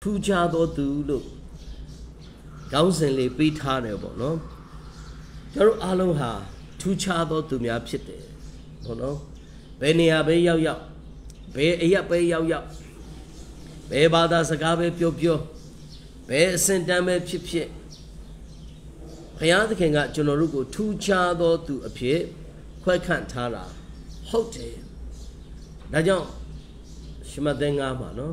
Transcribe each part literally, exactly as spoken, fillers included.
Two Jado do look. Council be terrible, no? Your aloha, two Jado to me up shit. Oh no? Benny abe yao yao. Be a bay yao yao. Be bada sagabe pio pio. Be sent dame chip shit. Hayat king at Jonorugo, two Jado to appear. Quite can't tara. Hote. Dajon. Shimadenga, no?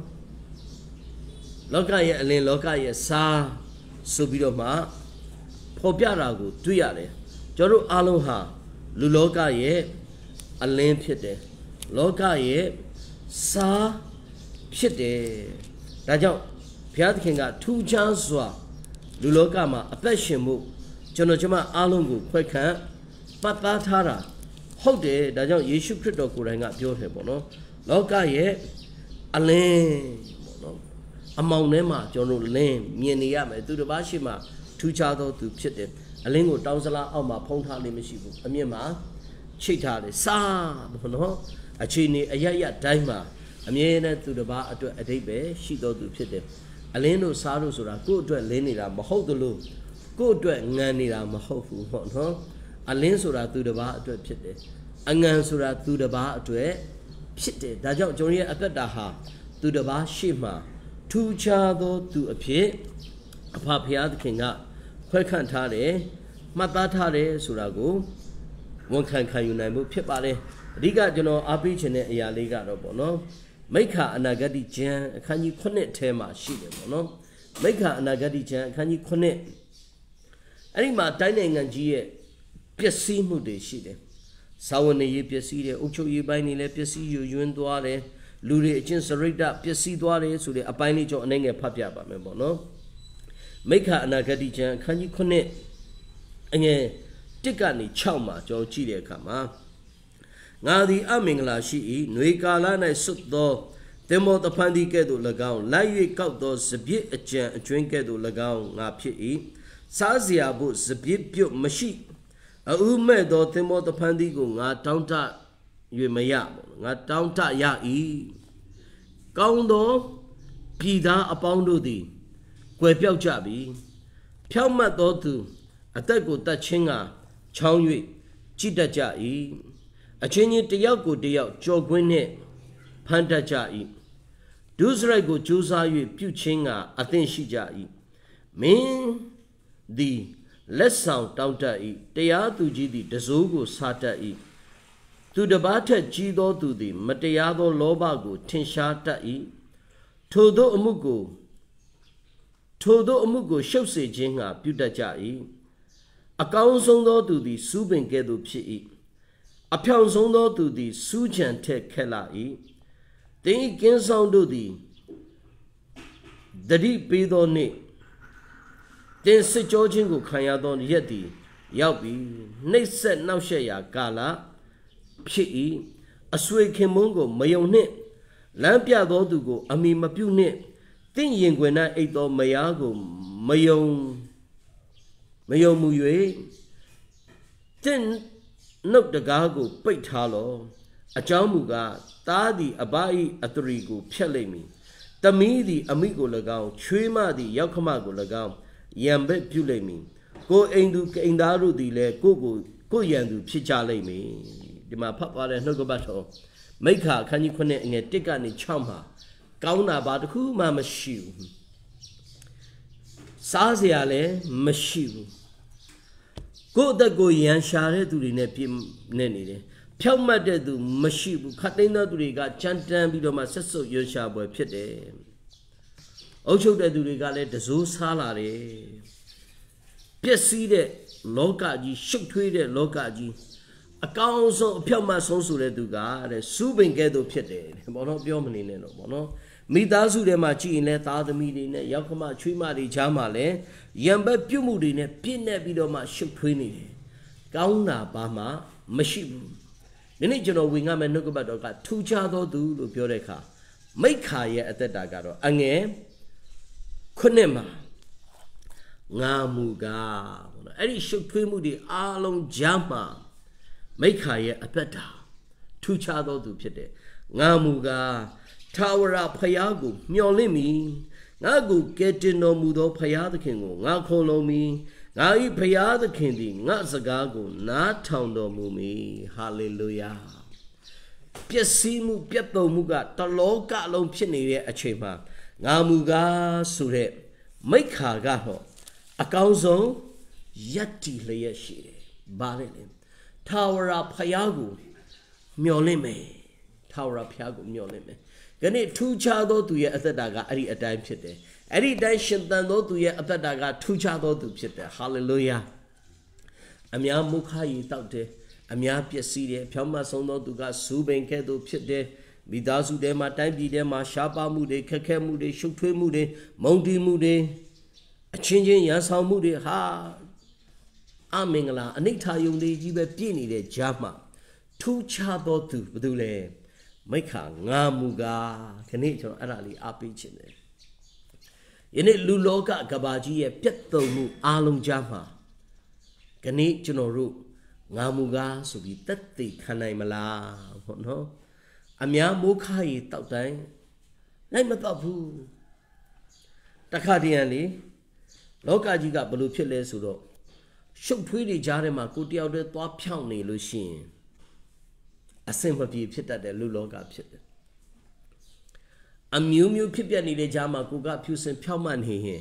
Loka ye alin loka ye sa subido ma Popiara go tuyale Joru aloha Luloka ye alin pite Loka ye sa pite Dajo Piat Kinga two chanswa Luloka ma a passion Jonojama alungu quicker Papa Tara Hote Dajo Yeshu Krito Kuranga Pure Loka ye alin Among them, John Lane, Mianiam, to the Bashima, two chado to Chitin, a lingo Dawsala Alma, Ponta Limishibu, a Mima, Chita, Sa, a chini, a yaya daima, a miena to the bar to a debe, she go to Chitin, a leno saddles or a good to a lenira, Mahodulu, good to a nanira, Mahofu, a lensura to the bar to a Chitin, a gansura to the bar to a Chitin, Dajo Jonia Akadaha, to the bar Shima. Two chado to appear a papia the king up. Quite can't tare, Matatare, Surago. One can can you name Pipale. Riga, you know, a beach in a liga no. Make her an agadi jan, can you connect tema, she no. Make her an agadi jan, can you connect? Anima dining and G. Piasimu de she. Sawane ye piaside, Ucho ye binding le piasi you and duale. Luri agents read up Piasi Dware, so the Abini John and a Papia Bambono. Make her an agadijan, can you connect? And a Tikani Chama, Joe Chile Kama. Now the Amingla she, Nuika Lana Sutdo, Demo the Pandikedo Lagown, Lai Kaudos, the Bit a jan, a drinkedo Lagown, Na Pi, Sazia boots the Bit Butte Machi. A Umedo, Demo the Pandigo, Na Tanta. You may yap, not down ta ya e. Goundo, Pida upon Ludi, Quepio Jabi, Piamat dotu, a tago da chinga, Chong Yu, Chita Jai, a chinny de yago de yao, Joe Gwinnet, Panta Jai. Duzrago Jusa Yu, Pu Chinga, a thin she jai. Mean the less sound down ta e, they are to Gidi, the Zogo Sata e. To the batter Gido to the Mateado Lobago, Tinshata e. Todo Amugo Todo Amugo Shose Jinga, Buddha Jai. A council to the Subin Gedo Pi. A pound to the Sujan Te Kela e. Then again sound to the Dadi Pido Ne. Then Sir Georgingo Kayadon Yeti, Yabi, next set now share Gala. P. A sway Kimongo, Mayone, Lampia Dodugo, Ami Mapune, Tin Yingwena ate or Mayago, Mayon Mayomue, Tin Nook the Gago, Pait Halo, a Jamuga, Tadi, Abai, Atorigo, Pelemi, Tamidi, Amigo Lagao, Trima di Yakamago Lagao, Yambe Pulemi, Go Endu Kendaru di Le Gogo, Go Yandu Pichale me. My papa and no go battle. Make her can you connect in a tick and a chumha? Gauna about who mamma shoe. Saziale, Mashu. Go the go yan share to the nepim nenny. Pelma de do Mashu, cutting out the got chantan below my sister Yosha boy pite. Ocho de do regale the zoo salary. Pieside, Lokaji, shook tweeted Lokaji. A council of Piama Sonsu to God, a Subin Gedo Pite, Mono Biomini, Mono, Midazu de Machi in let other meeting, Yakoma Trimari Jamale, Yamba Pumudine, Pinna Bidoma Shuk Twinny, Gauna Bama, Mashibu. The national wing am and Nukabato got two chado do to Pioreca. Make Kaya at the Dagaro, Ange Kunema Namuga, Eddie Shuk Twimudi, Along Jama. Make her a better. Two chado to pite. Namuga, Tower up Payago, Miolimi, Nago getting no mudo paya the king, Nako me, Nai paya the king, not Zagago, not town do mumi, hallelujah. Piasimu Pieto Muga, the loca long pinny a chamber, Namuga Sure, make her gaho, a council, Yati Layashi, Barilin, Tower up Payago, Miolime, Tower up Piago, Miolime. Gani two chado to ye at the daga, Ari a time pit. Ari dash than no to ye at the daga, two chado to pit. Hallelujah. Amia Mukai Taute, Amia Piaside, Pama Sono to gas, Suben Kedo pit. Bidazu de ma time be de ma Shapa Mude, Kake Mude, Shukwe Mude, Mounty Mude, a changing Yasau Mude, ha. Amingla, Anita Yundi, you were Pini de Jama. Two chado to Budule. Maika Ngamuga, Canadian Arali Apichin. In it Luloka Gabaji, a Pieto Mu Alum Jama. Canadian Ru Ngamuga, so be thirty Kanaimala, no? Amia Mukai Tautai, Namatapu Takadiani, Loka Jiga Balu Pile Sudo. Shook pretty Jarema, good out the top Piani Lucien. A simple pit at the Luloga pit. A mew mew pipiani de Jama, who got Pus and Pelman here.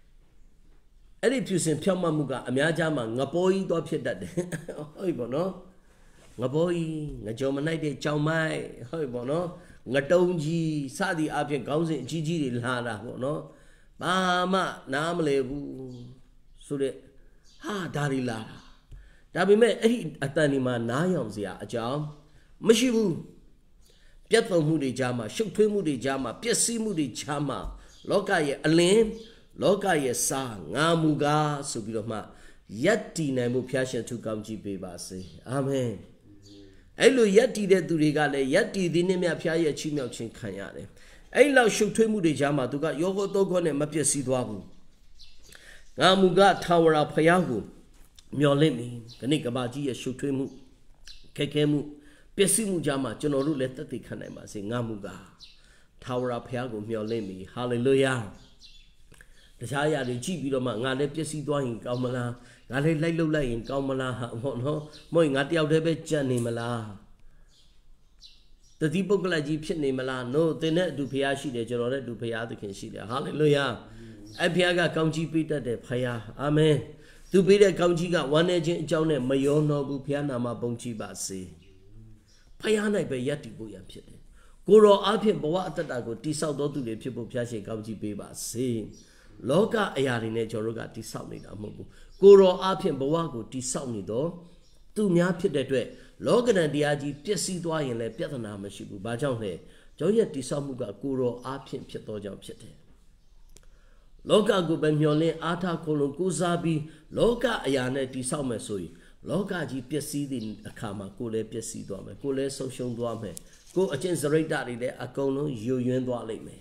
Any Pus and Pelmamuga, a Miajama, Naboy do pit that. Hoibono Naboy, Najomanite, Chaumai, Hoibono, Natonji, Sadi Apian Gausin, Gigi Lana, no? Mama, Namlebu, so that, ha, Dari Lara. Dabi me, a tanima, Nayamzia, a jam. Mashibu Pietro Moody Jama, Shukwe Moody Jama, Piasi Moody Jama, Loka ye Alain, Loka ye Sa, Namuga, Subidoma, Yati Namu Piasha to come Jiba say, Amen. Elo Yati de Durigale, Yati the Nemia Pia Chimel Chin Kanyane. Ela Shukwe Moody Jama, to got Yogo Dogon and Mapiasi Dwabu. Namuga Tower of Payagu, Miolemi, Kanikabaji, Shukwe Mu, Kekemu. Pesimu Jama, Jonoru let the Kanema say Namuga. Tower up Piago, Miolemi, hallelujah. The Shaya, the Chibidoma, Nale Pesi doing Gaumala, Nale Lula in Gaumala, Mono, Moingati out of it, Janimala. The Dipokala Egyptian Nimala, no, they net do Piashi, the Jorore do Piata can see there, hallelujah. And Piaga County Peter de Paya, amen. To be the County got one agent, John and Mayono, Bupiana, Bonchi Basi. Payana by Yati Boyam Pit. Goro Apia Boata Dago, Tisao do the people Piache Gauji Beba, say Loka Ayarine Joroga Tisauni Amogu. Goro Apia Boago, Tisauni do, two Mia Pit that way. Logan and Diagi, Piesi Dway and Le Piatana Mashibu, Bajan, Joya Tisamuga, Goro Apia Pieto Jam Pite. Loka go Bemiole, Ata Colon Guzabi, Loka Ayane Tisaume Sui. Loka ji Piesi in a kama, go le Piesi dwame, go le social dwame, go against the rate daddy there, a cono, you and dwale me.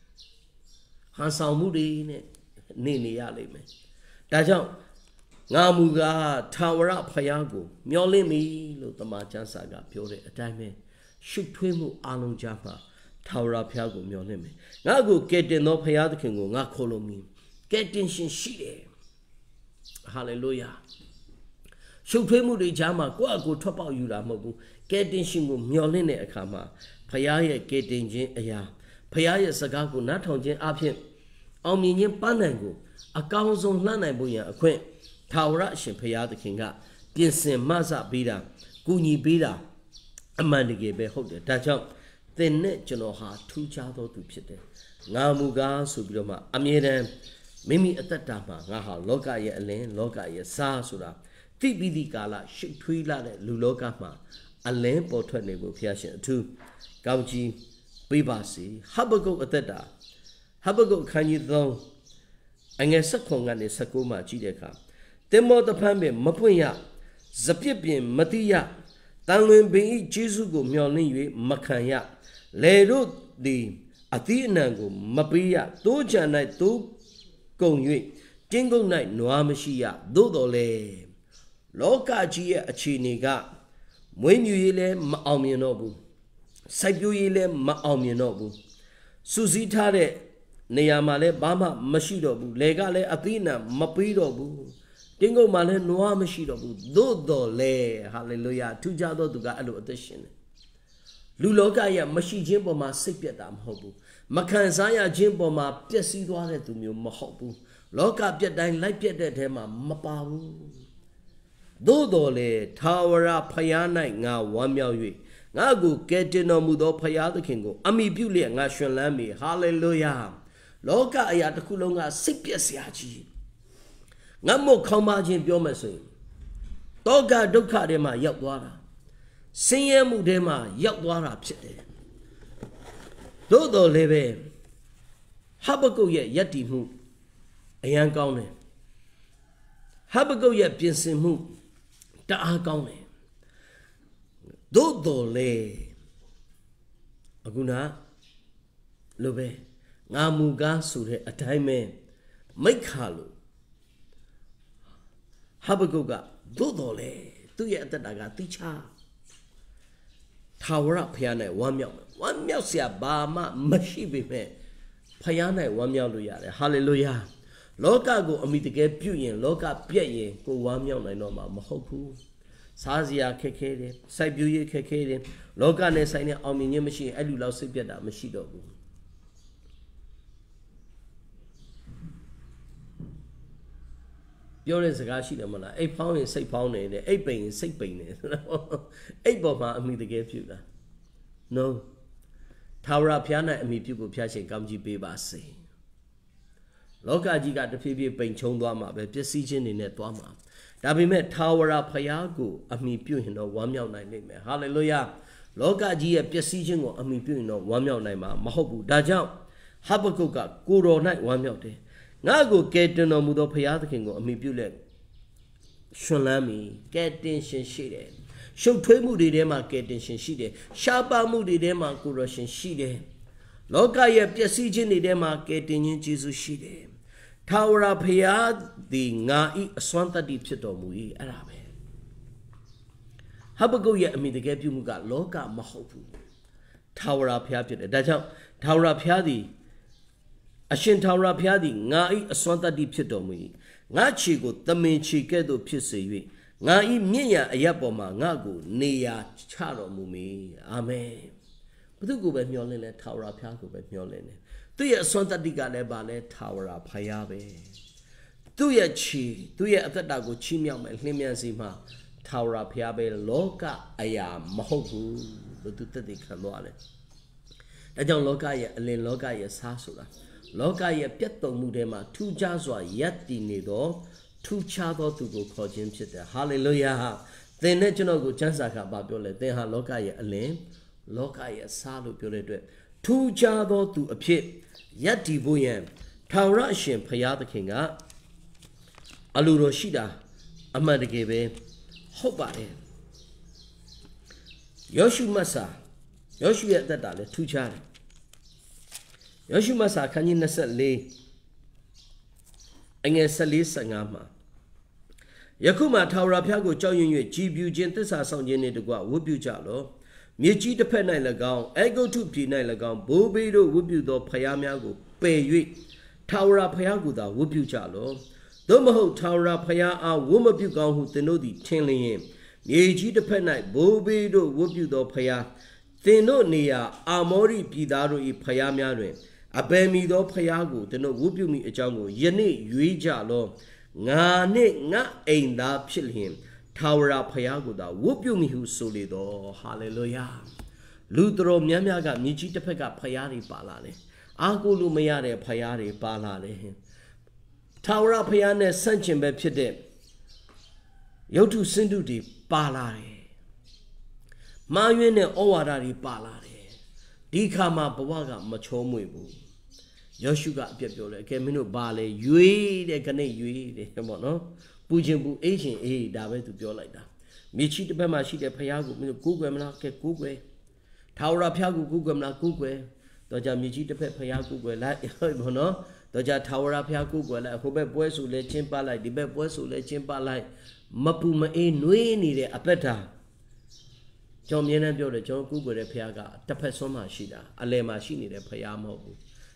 Hansa Moody, Nini Yale me. Dajan Namuga, Tower up Payago, Miole me, Lutama Jansaga, Pure, a time, shoot Twimu Alum Japa, Tower up Piago, Miole me. Nago get the no Payad can go, Nakolo me, get in Shide. Hallelujah. Shukwe de Jama, go go top out you Mogu, get in Shingo, Mioline a kama, Payaya get in Jin Aya, Payaya Sagago, not on Jin Apia, Ominian Panango, a council Lana Boya, a quaint, Tower Shin Payada Kinga, Pinsen Maza Bida, Guni Bida, a mandige beholder, touch up, then net Genoha, two chado to pit. Namuga Subidoma, Amiran, Mimi at the Tama, Naha, Loka ye Alen, Loka ye Sa Sura. Tibidi Gala, Shitwila, Lulokama, a lamp or twenty will Piashan two. Gauji, Bibasi, Habago Ateta, Habago Kanyi though, and a Sakong and a Sakuma Jideka. Demo the Pambe, Mapuya, Zapipian, Matia, Tanlin Be Jesugo, Miolini, Makanya, Ledo the Athena, Mapia, Doja night, do go you, Jingle night, Noamashia, Dodole. Loka Gia a chiniga, when you yele Maominobu, Sabu yele Maominobu, Susitare, neya male bama mashido bu lega le athina mapido bu tingo male noa mashido bu do do le hallelujah tuja do tu ga alo ateshin lu loka ya mashi chin po ma sik pyat ta mhot bu makan sa ya chin po ma pyasi twa de tu myo mhot bu loka pyat dain lai pyat de the ma ma pa bu do do le thawara phaya nai nga wan myaw ywe nga ku ke tin no mu do phaya thakhin ko ami pyu le nga shwin lan mi hallelujah loka aya takku long nga sik pyat sia ji nga mo khom ma chin pyo ma so yin toka dukha de ma yauk twa da sin ye mu de ma yauk twa da phit de do do le be Habakuk ye yatti mu ayan kaung de Habakuk ye pyin sin mu ta a kaung de do do le akuna lo be nga mu ga so de a dai me miat kha lo Habakuk ga do do le tu ye atat ta ga ti cha Thawara phaya nai wan myauk wan myauk sia ba ma mashi be me phaya nai wan myauk lo yare hallelujah loka ko ami take pyu yin loka pyat yin ko wan myauk nai no ma ma hot bu sa sia khet khe de sai pyu ye khet khe de loka ne sai ne aung min yin mashi ai lu law sik pyat ta mashi do buပြောတဲ့စကားရှိတယ်မလားအိတ်ဖောင်းရင်စိတ်ဖောင်းနေတယ်အိတ်ပိန်ရင်စိတ်ပိန်နေအိတ်ပေါ်မှာအမိတကယ်ပြုတာ no ထာဝရဘုရား၌အမိပြုကိုဘုရားရှင်ကောင်းကြီးပေးပါစေလောကကြီးကတဖြည်းဖြည်းပိန်ချုံသွားမှာပဲပျက်စီးခြင်းတွေနဲ့သွားမှာဒါပေမဲ့ထာဝရဘုရားကိုအမိပြုရင်တော့ဝမ်းမြောက်နိုင်လိမ့်မယ်ဟာလေလုယာလောကကြီးရဲ့ပျက်စီးခြင်းကိုအမိပြုရင်တော့ဝမ်းမြောက်နိုင်မှာမဟုတ်ဘူးဒါကြောင့်ဟဘကုတ်ကကိုတော်၌ဝမ်းမြောက်တယ်ငါကိုကဲတင်တော်မူသောဘုရားသခင်ကိုအမိပြုလက်ရှင်လန်းမီကဲတင်ရှင်ရှိတယ်ရှုပ်ထွေးမှုတွေထဲမှာကဲတင်ရှင်ရှိတယ်ရှားပါမှုတွေထဲမှာကိုတော်ရှင်ရှိတယ်လောကရဲ့ပျက်စီးခြင်းတွေထဲမှာကဲတင်ခြင်းယေရှုရှိတယ်ထာဝရဘုရားသည်ငါဤအစွမ်းတတ္တိဖြစ်တော်မူ၏အဲ့ဒါပဲဟဘကုတ်ရဲ့အမိတကယ်ပြုမှုကလောကမဟုတ်ဘူးထာဝရဘုရားဖြစ်တယ်ဒါကြောင့်ထာဝရဘုရားသည်အရှင်ထာဝရဘုရားသည်ငါ၏အစွမ်းတတ္တိဖြစ်တော်မူ၏ငါခြေကိုသမင်ခြေကဲ့သို့ဖြစ်စေ၍ငါ၏မြင့်ရာအရပ်ပေါ်မှာငါကိုနေရာချတော်မူမည်အာမင်ဘုသူကိုပဲမျှော်လင့်လဲထာဝရဘုရားကိုပဲမျှော်လင့်တယ်သူရဲ့အစွမ်းတတ္တိကလည်းပါလဲထာဝရဘုရားပဲသူရဲ့ခြေသူရဲ့အသက်တာကိုချီးမြှောက်မယ်လှင်မြန်စီမှာထာဝရဘုရားပဲလောကအရာမဟုတ်ဘူးဘုသူတက်တည်ခံသွားတယ်ဒါကြောင့်လောကရဲ့အလင်လောကရဲ့စားဆိုတာလောကရဲ့ပြတ်တုံမှုထဲမှာထူးခြားစွာယက်တည်နေသောထူးခြားသောသူကိုခေါ်ခြင်းဖြစ်တယ်ဟာလေလုယာသင်နဲ့ကျွန်တော်ကိုကျမ်းစာကပါပြောလဲသင်ဟာလောကရဲ့အလင်လောကရဲ့စားလို့ပြောတဲ့အတွက်ထူးခြားသောသူအဖြစ်ယက်တည်ဖို့ရန်ထာဝရအရှင်ဘုရားသခင်ကအလိုတော်ရှိတာအမှန်တကယ်ပဲဟုတ်ပါတယ်ယောရှုမတ်စာယောရှုရဲ့အသက်တာလည်းထူးခြားတယ်ယောရှုမတ်စာခန်းကြီး၂၄အငယ်၁၄ ၁၅မှာယခုမှထာဝရဘုရားကိုကြောက်ရွံ့၍ကြည်ပြူခြင်းသစ္စာဆောင်ခြင်းနှင့်တကွဝတ်ပြုကြလော့မြေကြီးတစ်ဖက်၌၎င်းအေဂုတ်ထုပြည်၌၎င်းဘိုးဘေးတို့ဝတ်ပြုသောဘုရားများကိုပယ်၍ထာဝရဘုရားကိုသာဝတ်ပြုကြလော့သို့မဟုတ်ထာဝရဘုရားအားဝတ်မပြုကောင်းဟုသင်တို့သည်ထင်လျင်မြေကြီးတစ်ဖက်၌ဘိုးဘေးတို့ဝတ်ပြုသောဘုရားသင်တို့နေရာအာမောရိပြည်သားတို့၏ဘုရားများတွင်အဘယ်မီသောဖျားကိုသင်တို့ဝတ်ပြုမိအကြောင်းကိုယနေ့ရွေးကြလောငါနှင့်ငါအိမ်သားဖြစ်လျင်ထာဝရဘုရားကိုသာဝတ်ပြုမိဟုဆိုလေတော့ဟာလေလုယာလူတော်များများကမြေကြီးတစ်ဖက်ကဖျားတွေပါလာတယ်အာကိုလူမရတဲ့ဖျားတွေပါလာတယ်ထာဝရဘုရားနဲ့ဆန့်ကျင်ဘက်ဖြစ်တဲ့ရုပ်ထုစင်တုတွေပါလာတယ်မာယွင်းနဲ့ဩဝါဒတွေပါလာတယ်ဒီခါမှာဘဝကမချောမွေ့ဘူးယောရှုကအပြတ်ပြောတယ်အကယ်မင်းတို့ဘာလဲရွေးတဲ့ခနဲ့ရွေးတယ်ပေါ့နော်ပူခြင်းပူအေးခြင်းအေးဒါပဲသူပြောလိုက်တာမြေချီတစ်ဖက်မှာရှိတဲ့ဖယားကိုမင်းတို့ကိုးကွယ်မလားကဲကိုးကွယ်ထာဝရဘုရားကိုကိုးကွယ်မလားကိုးကွယ်တော့ကြမြေချီတစ်ဖက်ဖယားကိုးကွယ်လိုက်ပေါ့နော်တော့ကြထာဝရဘုရားကိုးကွယ်လိုက်ဟိုဘက်ပွဲဆိုလဲချင်းပလိုက်ဒီဘက်ပွဲဆိုလဲချင်းပလိုက်မပူမအေးနှွေးနေတဲ့အသက်တာကျွန်တော်မြင်နေပြောတယ်ကျွန်တော်ကိုးကွယ်တဲ့ဖယားကတစ်ဖက်ဆွမ်းမှရှိတာအလယ်မှာရှိနေတဲ့ဖယားမဟုတ်ဘူး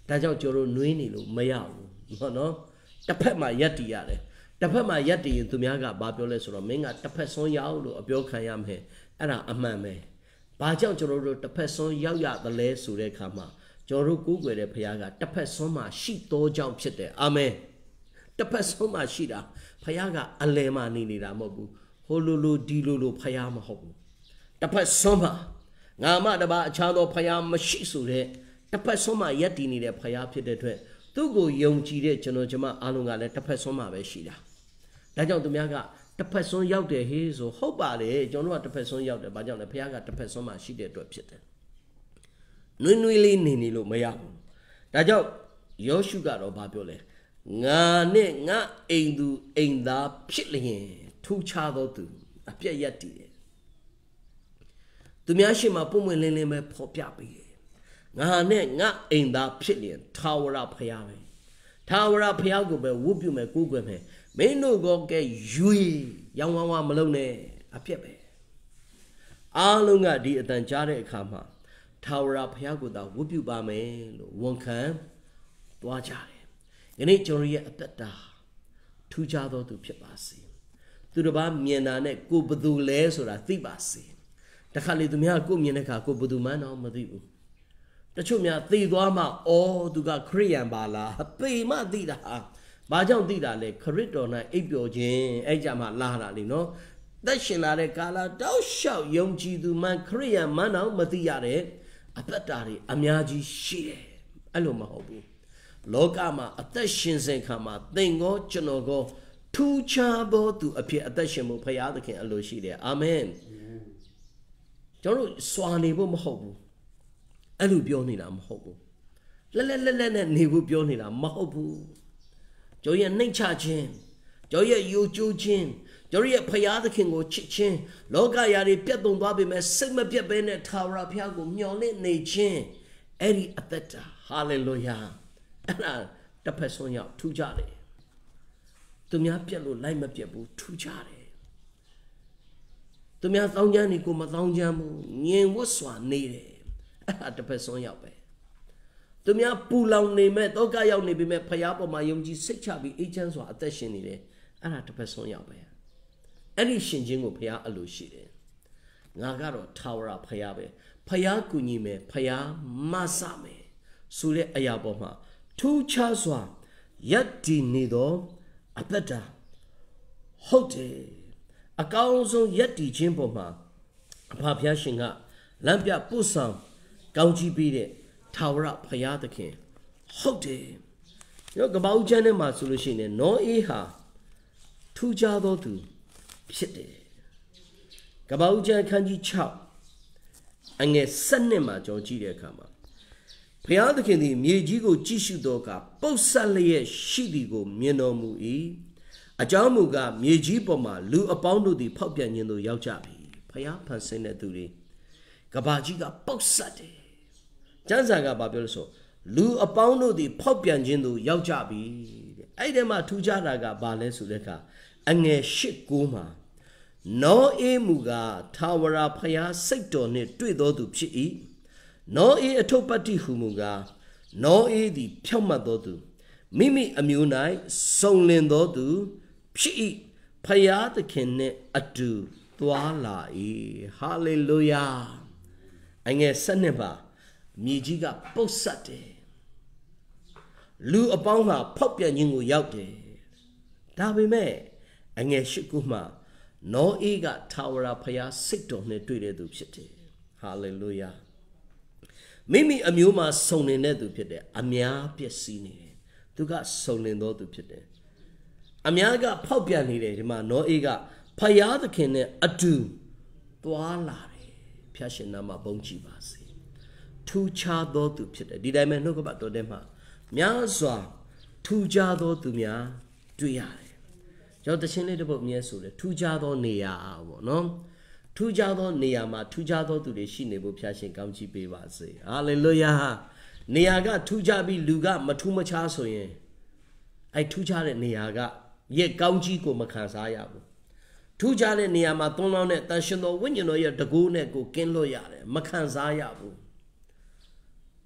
ဒါကြောင့်ကျွန်တော်နွေးနေလို့မရဘူးဟုတ်နော်တစ်ဖက်မှာယက်တီရတယ်တစ်ဖက်မှာယက်တီရင်သူများကဘာပြောလဲဆိုတော့မင်းကတစ်ဖက်ဆုံးရောက်လို့အပြောခံရမယ်အဲ့ဒါအမှန်ပဲဘာကြောင့်ကျွန်တော်တို့တစ်ဖက်ဆုံးရောက်ရသလဲဆိုတဲ့အခါမှာကျွန်တော်တို့ကိုးကွယ်တဲ့ဘုရားကတစ်ဖက်ဆုံးမှာရှိသောကြောင့်ဖြစ်တယ်အာမင်တစ်ဖက်ဆုံးမှာရှိတာဘုရားကအလယ်မှာနေနေတာမဟုတ်ဘူးဟိုလိုလိုဒီလိုလိုဘုရားမဟုတ်ဘူးတစ်ဖက်ဆုံးမှာငါမှတပါအခြားသောဘုရားမရှိဆိုတဲ့တစ်ဖက်ဆုံးမှာယက်တည်နေတဲ့ဘုရားဖြစ်တဲ့အတွက်သူ့ကိုယုံကြည်တဲ့ကျွန်တော်ကျွန်မအားလုံးကလည်းတစ်ဖက်ဆုံးမှာပဲရှိတာဒါကြောင့်သူများကတစ်ဖက်ဆုံးရောက်တယ်ဟေးဆိုဟုတ်ပါလေကျွန်တော်တို့ကတစ်ဖက်ဆုံးရောက်တယ်ဘာကြောင့်လဲဘုရားကတစ်ဖက်ဆုံးမှာရှိတဲ့အတွက်ဖြစ်တယ်နွေးနွေးလေးနေနေလို့မရဘူးဒါကြောင့်ယောရှုကတော့ဘာပြောလဲငါနဲ့ငါအိမ်သူအိမ်သားဖြစ်လျင်ထူးခြားသောသူအပြည့်ရတည်တယ်သူများရှိမှပုံမှန်လင်းလင်းပဲဖော်ပြပေးတယ်ငါနဲ့ငါအိမ်သားဖြစ်လျင်ထာဝရဘုရားပဲထာဝရဘုရားကိုပဲဝတ်ပြုမယ်ကိုးကွယ်မယ်မင်းတို့ကကဲယူရောင်ဝါးဝါမလုံးနဲ့အပြည့်ပဲအားလုံးကဒီအတန်ကြားတဲ့အခါမှာထာဝရဘုရားကိုသာဝတ်ပြုပါမယ်လို့ဝန်ခံသွားကြတယ်ယနေ့ကျွန်တော်ရဲ့အသက်တာထူးခြားသောသူဖြစ်ပါစေသူတစ်ပါးမြင်တာနဲ့ကိုဘသူလဲဆိုတာသိပါစေတခါလေသူများကိုမြင်တဲ့အခါကိုဘသူမှန်းတော့မသိဘူးတချို့များသိသွားမှအော်သူကခရိယန်ပါလားသိမှသိတာဘာကြောင့်သိတာလဲခရစ်တော်၌အိပ်ပျော်ခြင်းအဲ့ကြမှာလာတာလေနော်သက်ရှင်လာတဲ့ကာလတောက်လျှောက်ယုံကြည်သူမှခရိယန်မှန်းတော့မသိရတဲ့အသက်တာတွေအများကြီးရှိတယ်အဲ့လိုမဟုတ်ဘူးလောကမှာအသက်ရှင်စဉ်ခါမှာသင်ကောကျွန်တော်ကောထူးခြားသောသူအဖြစ်အသက်ရှင်မှုဖရာသခင်အလိုရှိတယ်အာမင်ကျွန်တော်စွာနေဖို့မဟုတ်ဘူးအဲ့လိုပြောနေတာမဟုတ်ဘူးလက်လက်လက်လက်နဲ့နေဖို့ပြောနေတာမဟုတ်ဘူးကျွန်တော်ရဲ့နှိမ့်ချခြင်းကျွန်တော်ရဲ့ယိုကျိုးခြင်းကျွန်တော်ရဲ့ဖရာသခင်ကိုချစ်ခြင်းလောကရာတွေပြတ်သုံသွားပေမဲ့စိတ်မပြတ်ဘဲနဲ့ထာဝရဘုရားကိုမျှော်လင့်နေခြင်းအဲ့ဒီအသက်တာဟာလေလုယာအဲ့ဒါတစ်ဖက်ဆုံးရောက်ထူးကြတယ်သူများပြက်လို့လိုက်မပြက်ဘူးထူးကြတယ်သူများသောင်းချမ်းနေကိုမသောင်းချမ်းဘူးငြင်ဝတ်စွာနေတယ်အဲ့ဒါတစ်ဖက်ဆုံးရောက်ပဲသူများပူလောင်နေမဲ့တောကရောက်နေပြီမဲ့ဖရားပေါ်မှာယုံကြည်စိတ်ချပြီးအေးချမ်းစွာအသက်ရှင်နေတယ်အဲ့ဒါတစ်ဖက်ဆုံးရောက်ပဲအဲ့ဒီရှင်ခြင်းကိုဖရားအလိုရှိတယ်ငါကတော့ထာဝရဖရားပဲဖရားကူညီမယ်ဖရားမဆမယ်ဆိုတဲ့အရာပေါ်မှာထူးခြားစွာယက်တည်နေသောအသက်တာဟုတ်တယ်အကောင်းဆုံးယက်တည်ခြင်းပေါ်မှာအဖဖျားရှင်ကလမ်းပြပို့ဆောင်ကောင်းချီးပေးတဲ့ထာဝရဘုရားသခင်ဟုတ်တယ်ရောကပောက်ကျမ်းထဲမှာဆိုလို့ရှိရင်နောအေးဟာထူးခြားသောသူဖြစ်တယ်ကပောက်ကျမ်းခန်းကြီး၆အငယ်၁၂မှာကြောင်းကြည့်တဲ့အခါမှာဘုရားသခင်သည်မြေကြီးကိုကြည့်ရှုသောအခါပုတ်ဆက်လျက်ရှိသည်ကိုမြင်တော်မူ၏အကြောင်းမူကားမြေကြီးပေါ်မှာလူအပေါင်းတို့သည်ဖောက်ပြန်ခြင်းသို့ရောက်ကြပြီဘုရားဖန်ဆင်းတဲ့သူတွေကဘာကြီးကပုတ်ဆက်တယ်ကျမ်းစာကဘာပြောလဲဆိုလူအပေါင်းတို့သည်ဖောက်ပြန်ခြင်းသို့ရောက်ကြပြီတဲ့အဲ့ဒီမှာထူးခြားတာကဘာလဲဆိုတဲ့အခါအငယ်၈၉မှာနောအေးမူကားထာဝရဘုရားစိတ်တော်နှင့်တွေ့သောသူဖြစ်၏နောအေးအထုပ်ပတ္တိဟုမူကားနောအေးသည်ဖြောင့်မတ်သောသူမိမိအမျိုး၌စုံလင်သောသူဖြစ်၏ဖယားသခင်နှင့်အတူသွားလာ၏ဟာလေလုယာအငယ်၁၂ပါမြေကြီးကပုတ်ဆက်တယ်လူအပေါင်းကဖောက်ပြန်ခြင်းကိုရောက်တယ်ဒါပေမဲ့အငယ်၈ခုမှာနောအေးကထာဝရဘုရားစိတ်တော်နှင့်တွေ့တဲ့သူဖြစ်တယ်ဟာလေလုယာမိမိအမျိုးမှာစုံလင်တဲ့သူဖြစ်တယ်အများပျက်စီးနေတယ်သူကစုံလင်သောသူဖြစ်တယ်အများကဖောက်ပြန်နေတယ်ဒီမှာနောအေးကဖယားသခင်နဲ့အတူသွားလာတယ်ဖျားရှင်နာမဘုန်းကြီးပါစေထူးခြားသောသူဖြစ်တယ်ဒီတိုင်းမဲ့နှုတ်ကပတ်တော်ထဲမှာများစွာထူးခြားသောသူများတွေ့ရတယ်ကျွန်တော်တခြင်းလေးတစ်ပုဒ်အမြဲဆိုတယ်ထူးခြားသောနေရာပေါ့နော်ထူးခြားသောနေရာမှာထူးခြားသောသူတွေရှိနေဖို့ဖျားရှင်ကောင်းချီးပေးပါစေဟာလေလုယာနေရာကထူးခြားပြီးလူကမထူးမခြားဆိုရင်အဲ့ထူးခြားတဲ့နေရာကရဲ့ကောင်းချီးကိုမခံစားရဘူးထူးခြားတဲ့နေရာမှာသုံးလောင်းတဲ့တန်ရှင်တော်ဝိညာဉ်တော်ရဲ့တကူနဲ့ကိုကင်းလွတ်ရတယ်မခံစားရဘူး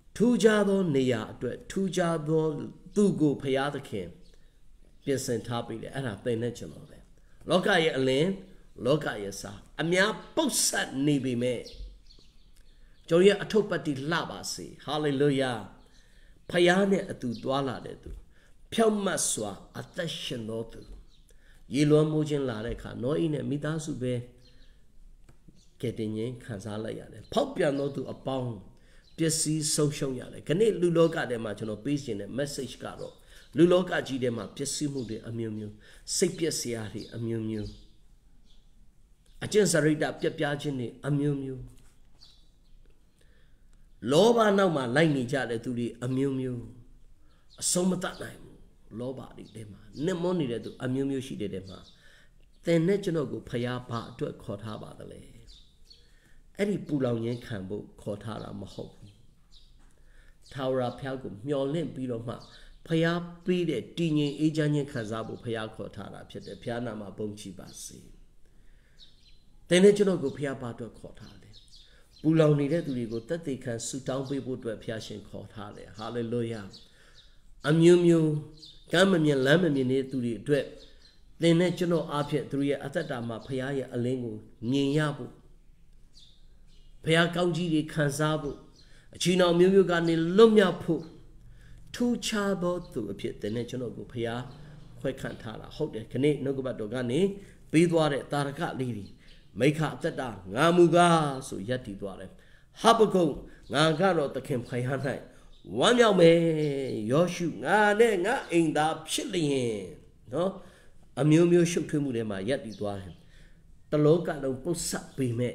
ထူးခြားသောနေရာအတွက်ထူးခြားသောသူကိုဖရာသခင်ပြင်ဆင်ထားပြီလေအဲ့ဒါသင်နဲ့ကျွန်တော်ပဲလောကရဲ့အလင်းလောကရဲ့စာအများပုတ်ဆက်နေပြီမဲ့ကျွန်တော်ရဲ့အထုပ်ပတ်တိလှပါစေဟာလေလုယာဖရာနဲ့အတူတွားလာတဲ့သူဖြောင့်မတ်စွာအသက်ရှင်တော်သူရေလွှမ်းမိုးခြင်းလာတဲ့အခါနောဣနဲ့မိသားစုပဲကဲတင်ရင်ခံစားလိုက်ရတယ်ဖောက်ပြန်တော်သူအပေါင်းပျက်စီးဆုံးရှုံးရတယ်ခဏလူလောကထဲမှာကျွန်တော်ပေးခြင်းတဲ့ message ကတော့လူလောကကြီးထဲမှာပျက်စီးမှုတွေအမျိုးမျိုးစိတ်ပျက်စရာတွေအမျိုးမျိုးအကျင့်စရိတ္တပြက်ပြားခြင်းတွေအမျိုးမျိုးလောဘနောက်မှာလိုက်နေကြတဲ့သူတွေအမျိုးမျိုးအဆုံးမတတ်နိုင်ဘူးလောဘတွေထဲမှာနစ်မွန်းနေတဲ့သူအမျိုးမျိုးရှိတဲ့ထဲမှာသင်နဲ့ကျွန်တော်ကိုဖျားဘာအတွက်ခေါ်ထားပါသလဲအဲ့ဒီပူလောင်ခြင်းခံဖို့ခေါ်ထားတာမဟုတ်ဘူးထာဝရဘုရားကိုမျှော်လင့်ပြီးတော့မှဖျားပေးတဲ့တည်ငြိမ်အေးချမ်းခြင်းခံစားဖို့ဖျားခေါ်ထားတာဖြစ်တယ်ဘုရားနာမဘုန်းကြီးပါစေသင်နဲ့ကျွန်တော်ကိုဖျားဘာအတွက်ခေါ်ထားလဲပူလောင်နေတဲ့သူတွေကိုတတ်သိခံဆူတောင်းပေးဖို့အတွက်ဖျားရှင်ခေါ်ထားတယ်ဟာလေလုယာအမျိုးမျိုးကမ်းမမြင်လမ်းမမြင်နေတဲ့သူတွေအတွက်သင်နဲ့ကျွန်တော်အားဖြင့်သူရဲ့အသက်တာမှာဖျားရဲ့အလင်းကိုမြင်ရဖို့ဖျားကောင်းကြီးတွေခံစားဖို့အချီနှောင်မျိုးမျိုးကနေလွတ်မြောက်ဖို့ထူးခြားသောသူအဖြစ်သင်နဲ့ကျွန်တော်ကိုဖျားခွဲခန့်ထားတာဟုတ်တယ်ခနေ့နှုတ်ကပတ်တော်ကနေပေးသွားတဲ့တာရကလေးတွေမိခအသက်တာငါမူကားဆိုယက်တည်သွားတယ်ဟာဘကုတ်ငါကတော့သခင်ဖျား၌ဝမ်းမြောက်မယ်ယောရှုငါနဲ့ငါအိမ်သားဖြစ်လျင်နော်အမျိုးမျိုးရှုပ်ထွေးမှုတွေမှာယက်တည်သွားတယ်တလောကလုံးပုတ်ဆက်ပေမဲ့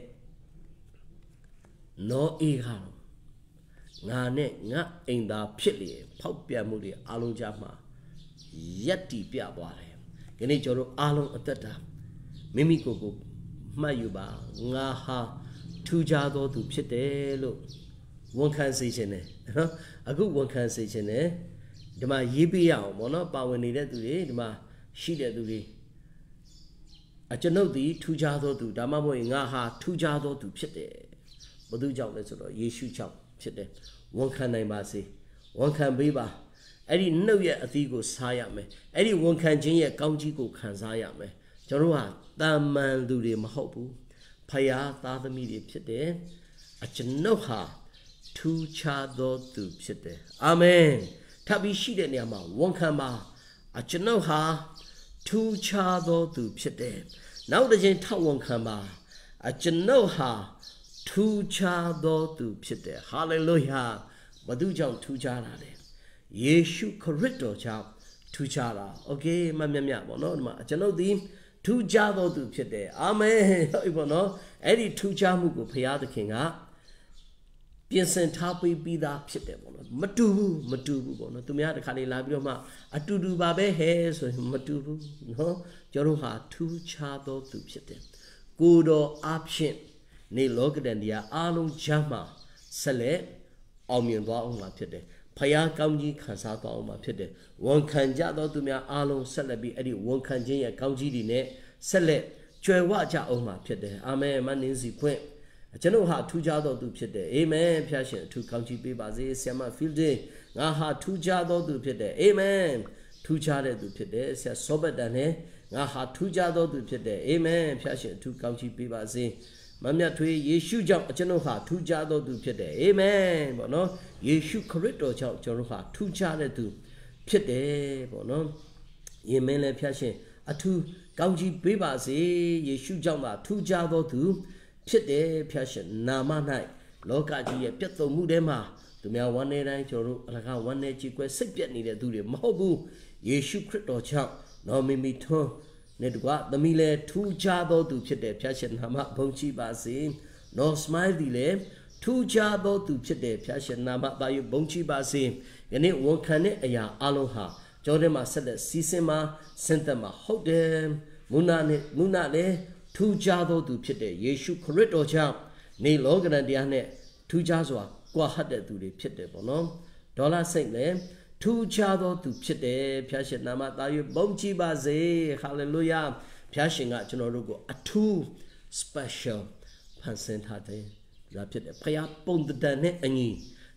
နောအေးကတော့ငါနဲ့ငါအိမ်သားဖြစ်လျင်ဖောက်ပြန်မှုတွေအားလုံးကြားမှာယက်တည်ပြသွားတယ်ဒီနေ့ကျွန်တော်အားလုံးအသက်တာမိမိကိုယ်ကိုမှတ်ယူပါငါဟာထူးခြားသောသူဖြစ်တယ်လို့ဝန်ခံစေခြင်းနဲ့နော်အခုဝန်ခံစေခြင်းနဲ့ဒီမှာရေးပြရအောင်ပေါ့နော်ပါဝင်နေတဲ့သူတွေဒီမှာရှိတဲ့သူတွေအကျွန်ုပ်သည်ထူးခြားသောသူဒါမှမဟုတ်ငါဟာထူးခြားသောသူဖြစ်တယ်ဘုသူကြောင့်လဲဆိုတော့ယေရှုကြောင့်ဖြစ်တယ်ဝန်ခံနိုင်ပါစေဝန်ခံပေးပါအဲ့ဒီနှုတ်ရဲ့အသီးကိုစားရမယ်အဲ့ဒီဝန်ခံခြင်းရဲ့ကောင်းကြီးကိုခံစားရမယ်ကျွန်တော်တို့ဟာတာမန်သူတွေမဟုတ်ဘူးဖယားသားသမီးတွေဖြစ်တယ်အကျွန်ုပ်ဟာထူးခြားသောသူဖြစ်တယ်အာမင်ထပ်ပြီးရှိတဲ့နေရာမှာဝန်ခံပါအကျွန်ုပ်ဟာထူးခြားသောသူဖြစ်တယ်နောက်တစ်ချိန်ထောက်ဝန်ခံပါအကျွန်ုပ်ဟာထူးခြားသောသူဖြစ်တယ်ဟာလေလုယာဘသူကြောင့်ထူးခြားတာလဲယေရှုခရစ်တော်ကြောင့်ထူးခြားတာโอเคမမြတ်မြတ်ပေါ့နော်ဒီမှာကျွန်ုပ်ဒီထူးခြားသောသူဖြစ်တယ်အာမင်ဟုတ်ပြီပေါ့နော်အဲ့ဒီထူးခြားမှုကိုဘုရားသခင်ကပြင်ဆင်ထားပေးပြီးသားဖြစ်တယ်ပေါ့နော်မတူဘူးမတူဘူးပေါ့နော်သူများတစ်ခါလေးလာပြီးတော့မှအတူတူပါပဲဟဲဆိုရင်မတူဘူးနော်ကျွန်တော်ဟာထူးခြားသောသူဖြစ်တယ်ကိုတော်အားဖြင့်နေလောကတန်တရားအားလုံးကြားမှာဆက်လက်အောင်မြင်သွားအောင်မှာဖြစ်တယ်ဖယားကောင်းကြီးခံစားသွားအောင်မှာဖြစ်တယ်ဝန်ခံကြသောသူများအားလုံးဆက်လက်ပြီးအဲ့ဒီဝန်ခံခြင်းရဲ့ကောင်းကြီးတွေနဲ့ဆက်လက်ကြွယ်ဝကြအောင်မှာဖြစ်တယ်အာမင်မနင်းစီဖွင့်ကျွန်တော်ဟာထူးခြားသောသူဖြစ်တယ်အာမင်ဖျားရှင်အထူးကောင်းချီးပေးပါစေဆရာမ Fielding ငါဟာထူးခြားသောသူဖြစ်တယ်အာမင်ထူးခြားတဲ့သူဖြစ်တယ်ဆရာစောဘတ်တန်နဲ့ငါဟာထူးခြားသောသူဖြစ်တယ်အာမင်ဖျားရှင်အထူးကောင်းချီးပေးပါစေမမြတ်ထွေးယေရှုကြောင့်ကျွန်တော်ဟာထူးခြားသောသူဖြစ်တယ်အာမင်ပေါ့နော်ယေရှုခရစ်တော်ကြောင့်ကျွန်တော်ဟာထူးခြားတဲ့သူဖြစ်တယ်ပေါ့နော်ယင်မင်းလည်းဖျားရှင်အထူးကောင်းချီးပေးပါစေယေရှုကြောင့်ပါထူးခြားသောသူဖြစ်တယ်ဖျားရှင်နာမ၌လောကကြီးရဲ့ပြတ်သုံးမှုထဲမှာသူများဝမ်းနေတိုင်းကျွန်တော်တို့အလကားဝမ်းနေကြည်ကွယ်စိတ်ပြတ်နေတဲ့သူတွေမဟုတ်ဘူးယေရှုခရစ်တော်ကြောင့်နော်မိမိထွန်းနေတကွာသမီးလဲထူးခြားသောသူဖြစ်တယ်ဖျားရှင်နာမဘုန်းကြီးပါစေနော်စမိုင်းဒီလဲထူးခြားသောသူဖြစ်တယ်ဖျားရှင်နာမပါယဘုန်းကြီးပါစေယနေ့ဝန်ခံတဲ့အရာအလုံးဟာကျောင်းထဲမှာဆက်လက်စီစဉ်မှာဆင့်သက်မှာဟုတ်တယ်မုနာနဲ့မုနာလဲထူးခြားသောသူဖြစ်တဲ့ယေရှုခရစ်တော်ကြောင့်နေလောကရန်တရားနဲ့ထူးခြားစွာကွာဟတ်တဲ့သူတွေဖြစ်တယ်ပေါ့နော်ဒေါ်လာစိတ်လည်းထူးခြားသောသူဖြစ်တယ်ဖျားရှင်နာမသား၍ဘုန်းကြီးပါစေဟာလေလုယာဖျားရှင်ကကျွန်တော်တို့ကိုအထူး special ဖန်ဆင်းထားတယ်ဒါဖြစ်တယ်ဖျားပုံတန်နဲ့အညီ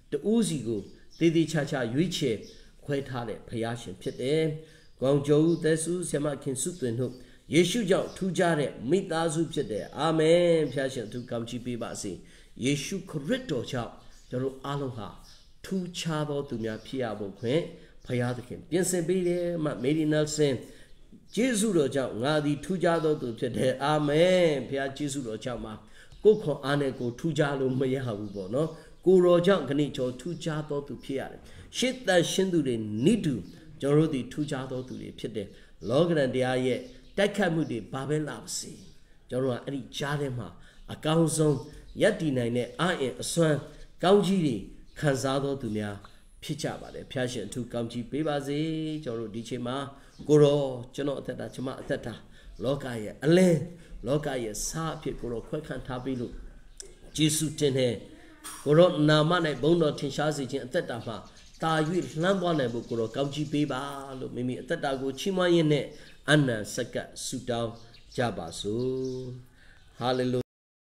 the Uzigo, Didi Chacha, Yuiche, Quaitale, Payashin, Pite, Gongjo, Desu, Semakin Sutin, Yeshu Jao, Tujare, Mitazu Pite, Amen, Passion to Kamchi Pibasi, Yeshu Correcto Chap, Jaro Aloha, two chavo to Mia Piabo Que, Payadakin, Piense Bide, Mady Nelson, Jesu Roja, Ngadi, Tujado to Pite, Amen, Pia Jesu Rochama, Goko Aneko, Tujalo Mayahubo, no? Go Roja, Ganicho, Tujado to Pia. Shit that Shindu need to, Jorodi Tujado to the Pite, Logan and the Aye. Takamudi Babel Lapsi, Joro Adi Jadema, a Gauzon, Yati Nine, I am a swan, Gaujiri, Kanzado to Mia, Pichaba, the Passion to Gamji Bibazi, Joro Dichema, Goro, Jono Tata, Tata, Lokaye, Ale, Lokaye, Sa Picoro, Quakan Tabilu, Jesu Tene, Goro Namane, Bono Tinshazi, and Tetama, Ta Yu Lambone, Bukuro, Gamji Biba, Mimi, Tatago, Chimayene. Anna Saka Sutao Jabasu. Hallelujah.